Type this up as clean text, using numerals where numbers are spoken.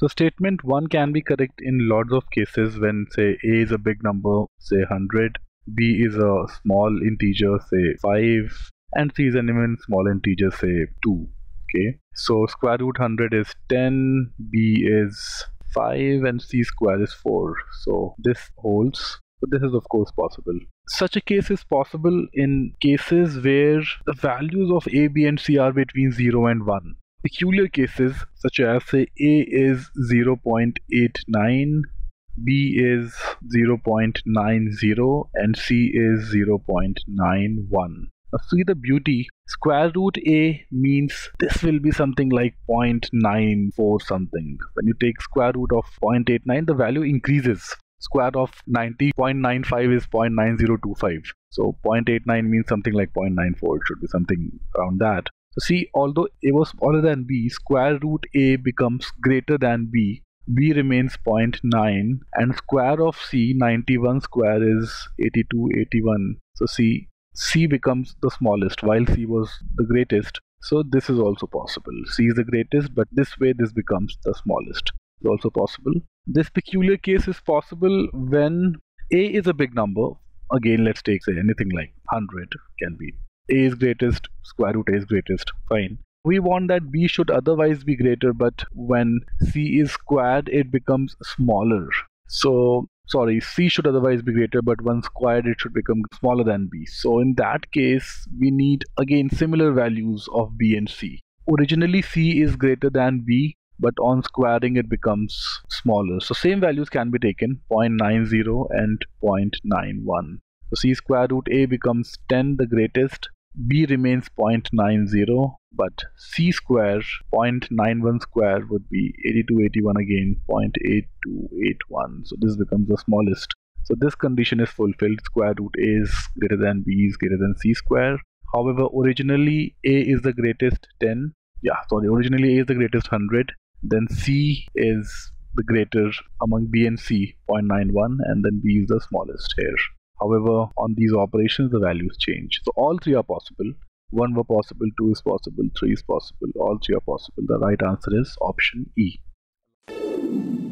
So statement 1 can be correct in lots of cases when say A is a big number, say 100, B is a small integer, say 5, and C is an even small integer, say 2. Okay, so square root 100 is 10, B is 5, and C square is 4. So this holds. So this is of course possible. Such a case is possible in cases where the values of A, B, and C are between 0 and 1. Peculiar cases such as say A is 0.89, B is 0.90, and C is 0.91. Now see the beauty. Square root A means this will be something like 0.94 something. When you take square root of 0.89, the value increases. Square of 90.95 is 0.9025. So 0.89 means something like 0.94. It should be something around that. So see, although A was smaller than B, square root A becomes greater than B. B remains 0.9, and square of C, 91 square is 8281. So see, C becomes the smallest while C was the greatest. So this is also possible. C is the greatest, but this way this becomes the smallest. It's also possible. This peculiar case is possible when A is a big number. Again, let's take say anything like 100 can be. A is greatest, square root A is greatest, fine. We want that B should otherwise be greater, but when C is squared, it becomes smaller. So, sorry, C should otherwise be greater, but when squared, it should become smaller than B. So in that case, we need again similar values of B and C. Originally, C is greater than B, but on squaring, it becomes smaller. So same values can be taken, 0.90 and 0.91. So C square root A becomes 10, the greatest. B remains 0.90, but C square 0.91 square would be 8281 again, 0.8281. So this becomes the smallest. So this condition is fulfilled. Square root A is greater than B is greater than C square. However, originally A is the greatest 10. Originally A is the greatest 100. Then C is the greater among B and C, 0.91, and then B is the smallest here. However, on these operations, the values change. So all three are possible. 1 were possible, 2 is possible, 3 is possible, all three are possible. The right answer is option E.